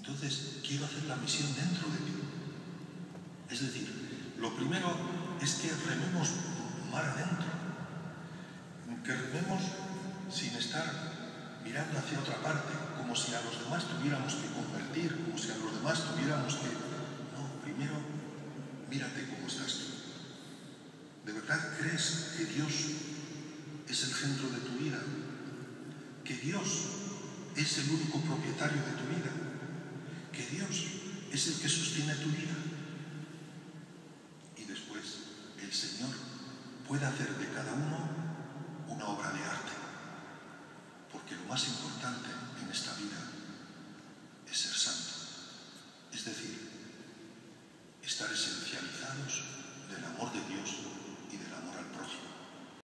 entonces quiero hacer la misión dentro de ti. Es decir, lo primero es que rememos mar adentro, que rememos sin estar mirando hacia otra parte, como si a los demás tuviéramos que convertir, como si a los demás tuviéramos que... No, primero, mírate cómo estás tú. ¿De verdad crees que Dios es el centro de tu vida? ¿Que Dios es el único propietario de tu vida? ¿Que Dios es el que sostiene tu vida? Y después, el Señor puede hacer de cada uno una obra de arte. Porque lo más importante en esta vida es ser santo. Es decir, estar esencializados del amor de Dios y del amor al prójimo.